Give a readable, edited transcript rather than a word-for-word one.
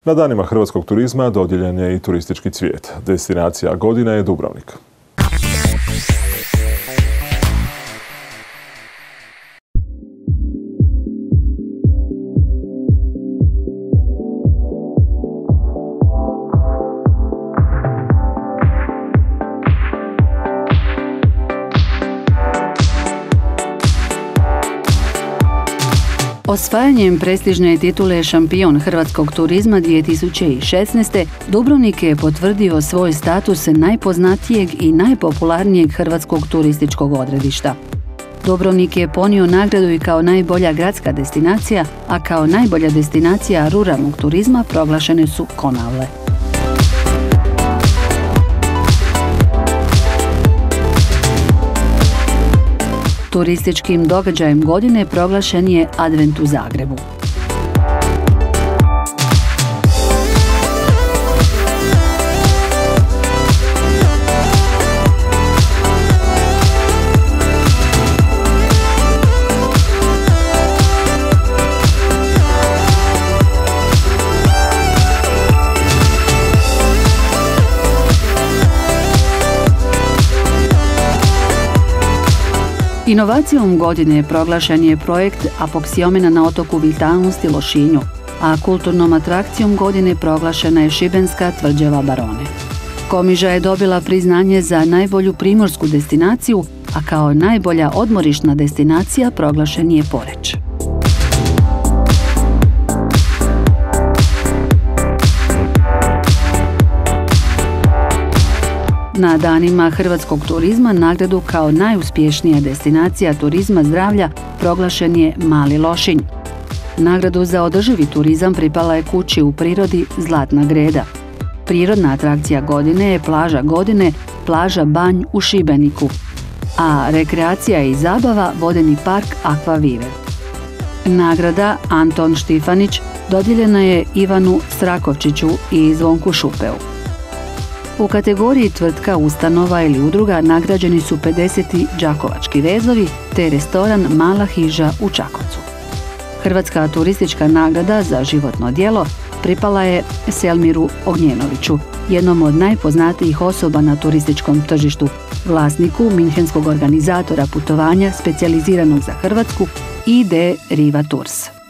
Na danima hrvatskog turizma dodijeljen je i turistički cvijet. Destinacija godine je Dubrovnik. Osvajanjem prestižne titule šampion hrvatskog turizma 2016. Dubrovnik je potvrdio svoj status najpoznatijeg i najpopularnijeg hrvatskog turističkog odredišta. Dubrovnik je ponio nagradu i kao najbolja gradska destinacija, a kao najbolja destinacija ruralnog turizma proglašene su Konavle. Turističkim događajem godine proglašen je Advent u Zagrebu. Inovacijom godine proglašen je projekt apoksiomena na otoku Vitalnost i Lošinju, a kulturnom atrakcijom godine proglašena je šibenska tvrđava Barone. Komiža je dobila priznanje za najbolju primorsku destinaciju, a kao najbolja odmorišna destinacija proglašen je Poreč. Na danima hrvatskog turizma nagradu kao najuspješnija destinacija turizma zdravlja proglašen je Mali Lošinj. Nagradu za održivi turizam pripala je kući u prirodi Zlatna Greda. Prirodna atrakcija godine je plaža godine, plaža Banj u Šibeniku, a rekreacija i zabava vodeni park Aqua Vive. Nagrada Anton Štifanić dodijeljena je Ivanu Strakovčiću i Zvonku Šupeu. U kategoriji tvrtka, ustanova ili udruga nagrađeni su 50. Đakovački vezovi te restoran Mala hiža u Čakovcu. Hrvatska turistička nagrada za životno djelo pripala je Selmiru Ognjenoviću, jednom od najpoznatijih osoba na turističkom tržištu, vlasniku minhenskog organizatora putovanja specijaliziranog za Hrvatsku ID Riva Tours.